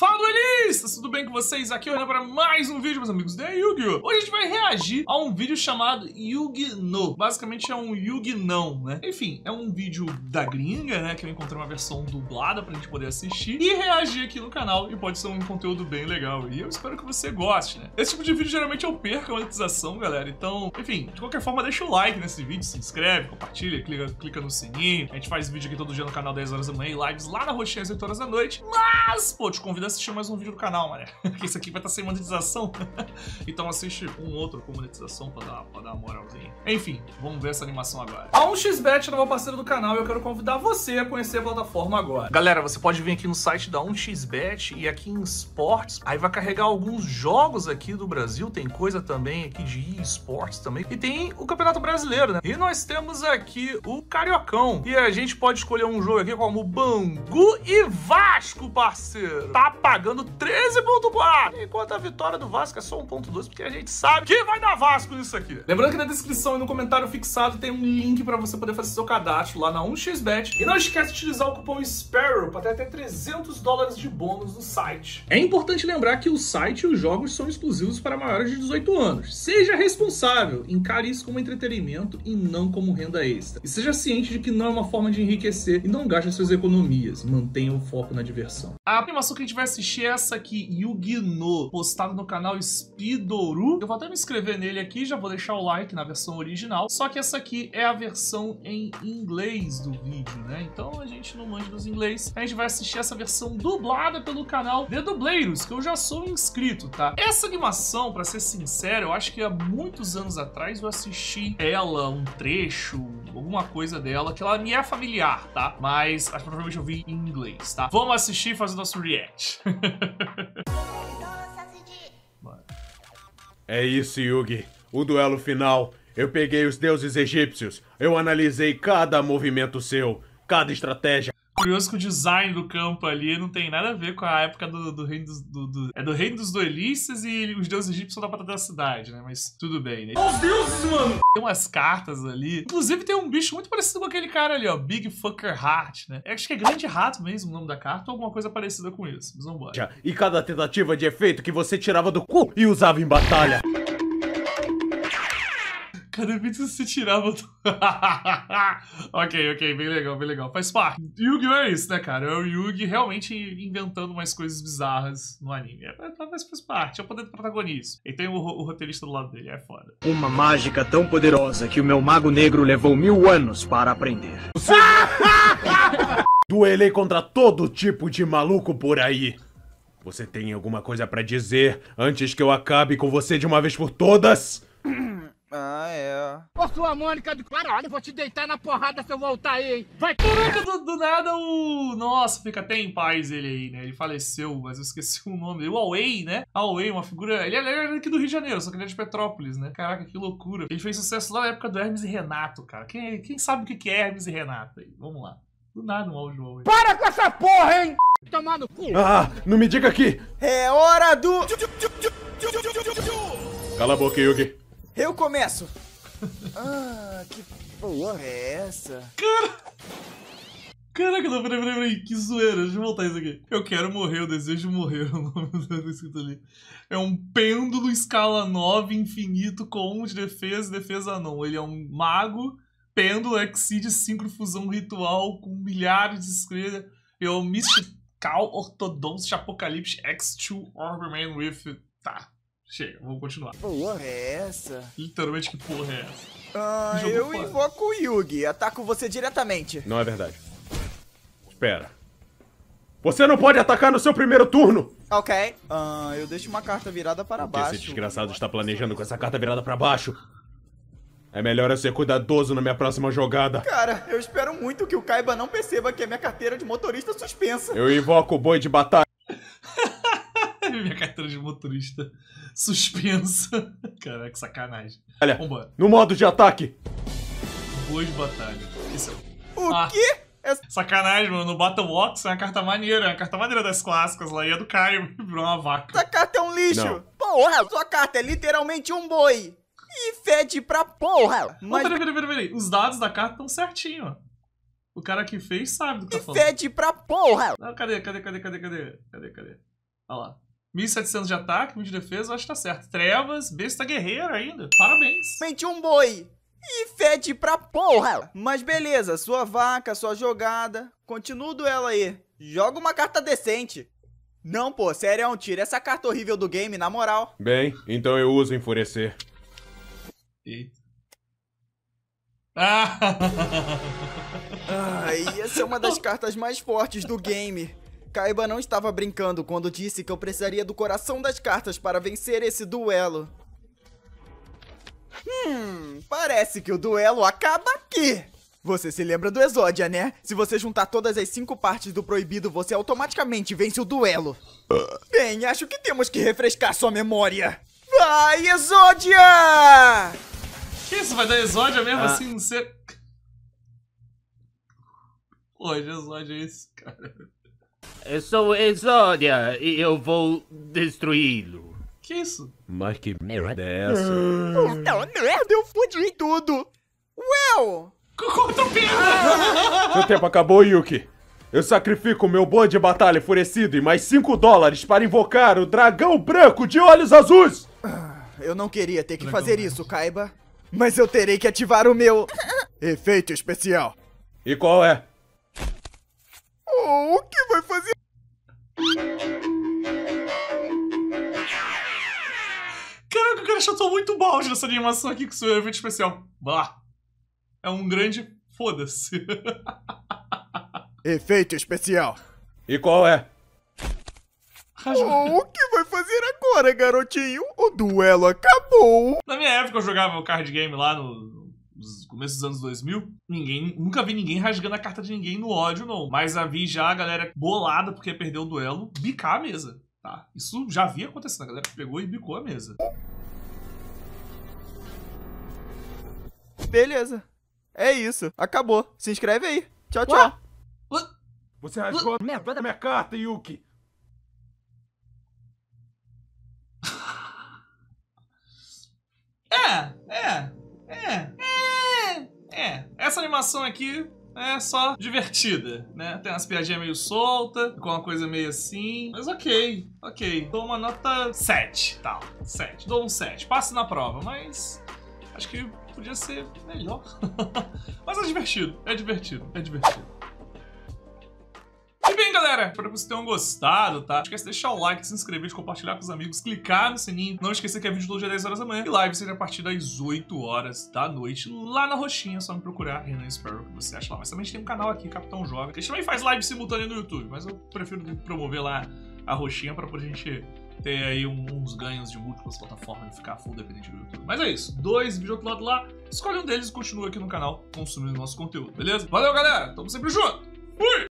Fala, duelistas! Tudo bem com vocês? Aqui é o Renan para mais um vídeo, meus amigos da Yu-Gi-Oh! Hoje a gente vai reagir a um vídeo chamado Yu-Gi-No! Basicamente é um Yu-Gi-Não, né? Enfim, é um vídeo da gringa, né? Que eu encontrei uma versão dublada pra gente poder assistir e reagir aqui no canal. E pode ser um conteúdo bem legal. E eu espero que você goste, né? Esse tipo de vídeo geralmente eu perco a monetização, galera. Então, enfim, de qualquer forma, deixa o like nesse vídeo, se inscreve, compartilha, clica no sininho. A gente faz vídeo aqui todo dia no canal 10 horas da manhã e lives lá na roxinha às 8 horas da noite. Mas, pô, te convido a assistir mais um vídeo do canal, mané. Porque esse aqui vai estar sem monetização. Então assiste um outro com monetização pra dar uma moralzinha. Enfim, vamos ver essa animação agora. A 1xBet é novo parceiro do canal e eu quero convidar você a conhecer a plataforma agora. Galera, você pode vir aqui no site da 1xBet e aqui em Esportes. Aí vai carregar alguns jogos aqui do Brasil. Tem coisa também aqui de eSports também. E tem o Campeonato Brasileiro, né? E nós temos aqui o Cariocão. E a gente pode escolher um jogo aqui como Bangu e Vasco, parceiro. Tá pagando 13,4, enquanto a vitória do Vasco é só 1,2, porque a gente sabe que vai dar Vasco nisso aqui. Lembrando que na descrição e no comentário fixado tem um link pra você poder fazer seu cadastro lá na 1xBet. E não esquece de utilizar o cupom SPARROW pra ter até $300 de bônus no site. É importante lembrar que o site e os jogos são exclusivos para maiores de 18 anos. Seja responsável, encare isso como entretenimento e não como renda extra. E seja ciente de que não é uma forma de enriquecer e não gaste suas economias. Mantenha o foco na diversão. A animação que a gente vai assistir é essa aqui, Yu-Gi-No, postado no canal Speedoru. Eu vou até me inscrever nele aqui, já vou deixar o like na versão original. Só que essa aqui é a versão em inglês do vídeo, né? Então a gente não manja dos inglês. A gente vai assistir essa versão dublada pelo canal The Dubleiros, que eu já sou inscrito, tá? Essa animação, pra ser sincero, eu acho que há muitos anos atrás eu assisti ela, um trecho, alguma coisa dela, que ela me é familiar, tá? Mas acho que provavelmente eu vi em inglês, tá? Vamos assistir e fazer o nosso react. É isso, Yugi. O duelo final. Eu peguei os deuses egípcios. Eu analisei cada movimento seu, cada estratégia. Curioso que o design do campo ali não tem nada a ver com a época do reino é do reino dos duelistas e os deuses egípcios são da prata da cidade, né? Mas tudo bem, né? Oh, Deus, mano! Tem umas cartas ali. Inclusive tem um bicho muito parecido com aquele cara ali, ó. Big Fucker Heart, né? Acho que é Grande Rato mesmo o nome da carta ou alguma coisa parecida com isso. Mas vambora. E cada tentativa de efeito que você tirava do cu e usava em batalha. Cada vez que você tirava do... ok, bem legal. Faz parte. Yu-Gi-Oh! É isso, né, cara? É o Yugi realmente inventando umas coisas bizarras no anime. Mas faz parte, é o poder do protagonista. E tem o roteirista do lado dele, é foda. Uma mágica tão poderosa que o meu mago negro levou 1000 anos para aprender. Duelei contra todo tipo de maluco por aí. Você tem alguma coisa pra dizer antes que eu acabe com você de uma vez por todas? Ah, é. Ô, sua Mônica do caralho, vou te deitar na porrada se eu voltar aí, hein? Vai! Caraca, do nada o... Nossa, fica até em paz ele aí, né? Ele faleceu, mas eu esqueci o nome dele. O Away, né? Away, uma figura... Ele é aqui do Rio de Janeiro, só que ele é de Petrópolis, né? Caraca, que loucura. Ele fez sucesso lá na época do Hermes e Renato, cara. Quem sabe o que é Hermes e Renato aí? Vamos lá. Do nada um áudio do Away. Para com essa porra, hein? Tomar no cu. Ah, não me diga aqui. É hora do... Cala a boca, Yugi. Eu começo. Ah, que porra é essa? Caraca, não, peraí, que zoeira, deixa eu voltar isso aqui. Eu quero morrer, eu desejo morrer, o nome do escrito ali. É um pêndulo escala 9 infinito com 1 de defesa e defesa não. Ele é um mago, pêndulo, exceed, sincrofusão ritual com milhares de estrelas. É o Mystical Orthodox Apocalipse X2 Orberman with... Tá. Chega, vamos continuar. Porra é essa? Literalmente, que porra é essa? Ah, eu invoco o Yugi. Ataco você diretamente. Não é verdade. Espera. Você não pode atacar no seu primeiro turno! Ok. Eu deixo uma carta virada para O que baixo. esse desgraçado está planejando com essa carta virada para baixo? É melhor eu ser cuidadoso na minha próxima jogada. Cara, eu espero muito que o Kaiba não perceba que a minha carteira de motorista suspensa. Eu invoco o boi de batalha. Minha carteira de motorista suspensa. Caraca, sacanagem. Olha, vambora. No modo de ataque. Boi de batalha. Isso. O quê? Sacanagem, mano. No Battle Box é uma carta maneira. É uma carta maneira das clássicas lá. E é do Caio. Virou uma vaca. Essa carta é um lixo. Não. Porra, sua carta é literalmente um boi. E fede pra porra. Mas... Peraí. Os dados da carta estão certinho, ó. O cara que fez sabe do que tá falando. Fede pra porra. Não, cadê? Olha lá. 1.700 de ataque, 1.000 de defesa, eu acho que tá certo. Trevas, besta guerreira ainda. Parabéns. Mente um boi. E fede pra porra. Mas beleza, sua vaca, sua jogada. Continua o duelo aí. Joga uma carta decente. Não, pô, sério, tira essa carta horrível do game, na moral. Bem, então eu uso Enfurecer. Eita. Essa é uma das cartas mais fortes do game. Kaiba não estava brincando quando disse que eu precisaria do coração das cartas para vencer esse duelo. Parece que o duelo acaba aqui. Você se lembra do Exódia, né? Se você juntar todas as 5 partes do proibido, você automaticamente vence o duelo. Bem, acho que temos que refrescar sua memória. Vai, Exódia! Que isso? Vai dar Exódia mesmo assim? Não sei. Pô, Exódia é esse, cara. Eu sou Exódia e eu vou destruí-lo. Que isso? Mas que merda é essa? Puta merda, eu fodi tudo. Well... Contra o perda! Seu tempo acabou, Yuki. Eu sacrifico meu boi de batalha enfurecido e mais $5 para invocar o dragão branco de olhos azuis. Eu não queria ter que fazer isso, Kaiba. Mas eu terei que ativar o meu... efeito especial. E qual é? O que vai fazer? Caraca, o cara chutou muito balde nessa animação aqui com seu efeito especial. Bah. É um grande foda-se. Efeito especial. E qual é? O que vai fazer agora, garotinho? O duelo acabou. Na minha época eu jogava o card game lá nos começos dos anos 2000. Nunca vi ninguém rasgando a carta de ninguém no ódio, não. Mas vi já a galera bolada porque perdeu o duelo, bicar a mesa, tá? Isso já havia acontecido, a galera pegou e bicou a mesa. Beleza. É isso. Acabou. Se inscreve aí. Tchau, tchau. Você rasgou a merda da minha carta, Yuki. Essa animação aqui é só divertida, né? Tem umas piadinhas meio soltas, com uma coisa meio assim. Mas ok. Dou uma nota 7, tal. 7. Dou um 7. Passo na prova, mas acho que podia ser melhor. Mas é divertido. E bem, galera, espero que vocês tenham gostado, tá? Não esqueça de deixar o like, se inscrever, de compartilhar com os amigos, clicar no sininho. Não esqueça que é vídeo todo dia 10 horas da manhã e live seja a partir das 8 horas da noite, lá na roxinha. É só me procurar, Renan Sparrow, que você acha lá. Mas também a gente tem um canal aqui, Capitão Joga, que a gente também faz live simultânea no YouTube, mas eu prefiro promover lá a roxinha pra poder a gente ter aí uns ganhos de múltiplas plataformas e ficar full dependente do YouTube. Mas é isso, 2 vídeos do lado lá, escolhe um deles e continua aqui no canal consumindo nosso conteúdo, beleza? Valeu, galera, tamo sempre junto! Fui!